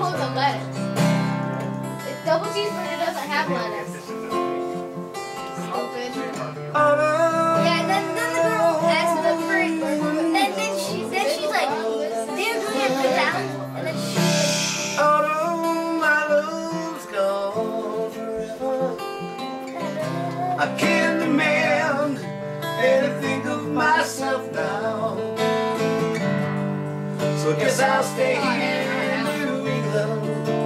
go with the lettuce. The double cheeseburger doesn't have lettuce. Open. Yeah, and then the girl asked the fruit, and then she's like, they're going to put down, and then she's like, oh no, my love's gone forever. I can't demand anything of myself now. So I guess I'll stay here in New England.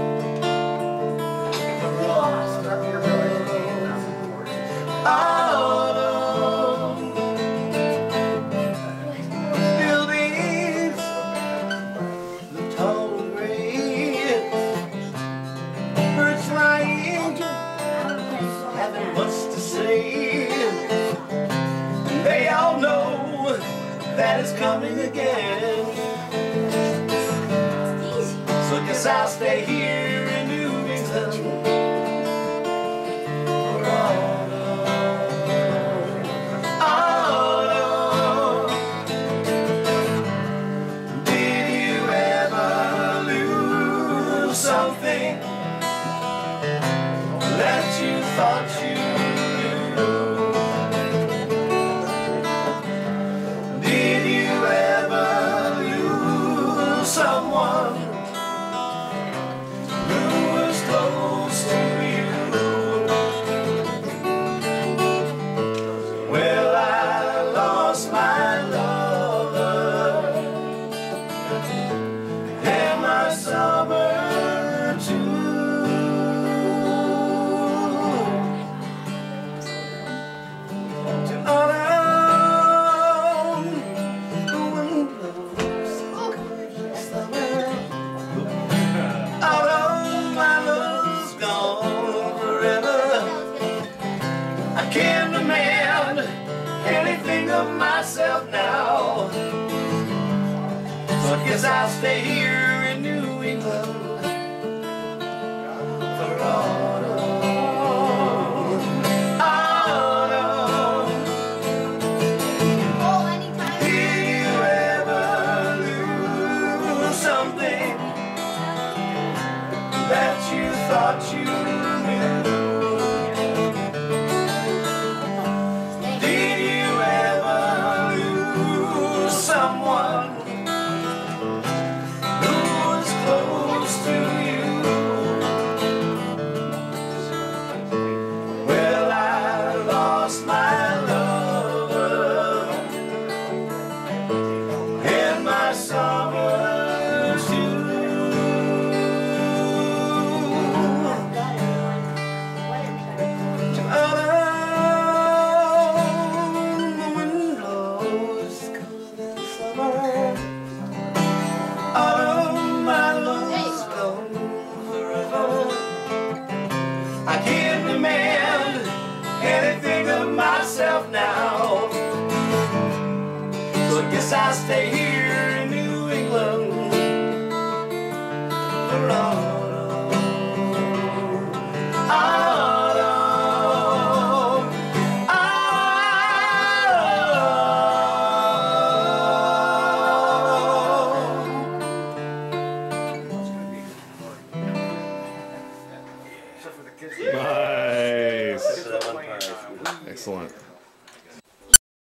Buildings, the tall grave, birds flying, having much to say. They all know that it's coming again. So I guess I'll stay here in New England. Did you ever lose something that you thought you knew? Did you ever lose someone who was close to you? Well, I lost my lover and my summer too. To autumn, the wind blows summer. Autumn, my love's gone forever. I can't demand anything of myself now. So I guess I'll stay here in New England for autumn. Autumn. oh, anytime. Did you ever lose something that you thought you knew? Did you ever lose someone who was close to you? Well, I lost my lover and my summer too. To autumn, the wind blows cold in summer. Autumn, my love's gone forever. I can't demand anything of myself now. So I guess I'll stay here